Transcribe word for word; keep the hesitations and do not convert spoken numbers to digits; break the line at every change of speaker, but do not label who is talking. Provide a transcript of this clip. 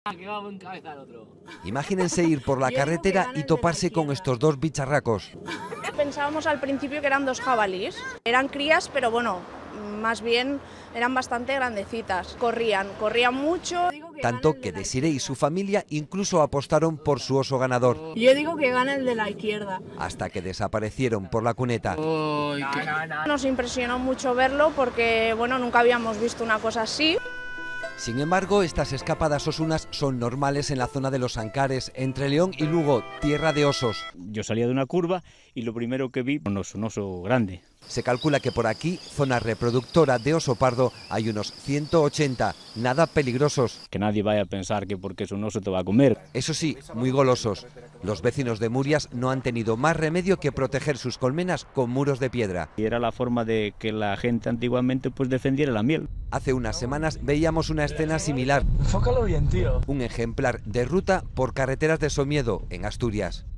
Imagínense ir por la carretera y toparse con estos dos bicharracos.
Pensábamos al principio que eran dos jabalíes. Eran crías, pero bueno, más bien eran bastante grandecitas. Corrían, corrían mucho.
Tanto que Desiree y su familia incluso apostaron por su oso ganador.
Yo digo que gana el de la izquierda.
Hasta que desaparecieron por la cuneta.
No, no, no. Nos impresionó mucho verlo porque, bueno, nunca habíamos visto una cosa así.
Sin embargo, estas escapadas osunas son normales en la zona de los Ancares, entre León y Lugo, tierra de osos.
Yo salía de una curva y lo primero que vi, un oso, un oso grande.
Se calcula que por aquí, zona reproductora de oso pardo, hay unos ciento ochenta, nada peligrosos.
Que nadie vaya a pensar que porque es un oso te va a comer.
Eso sí, muy golosos. Los vecinos de Murias no han tenido más remedio que proteger sus colmenas con muros de piedra.
Y era la forma de que la gente antiguamente pues defendiera la miel.
Hace unas semanas veíamos una escena similar.
Enfócalo bien, tío.
Un ejemplar de ruta por carreteras de Somiedo, en Asturias.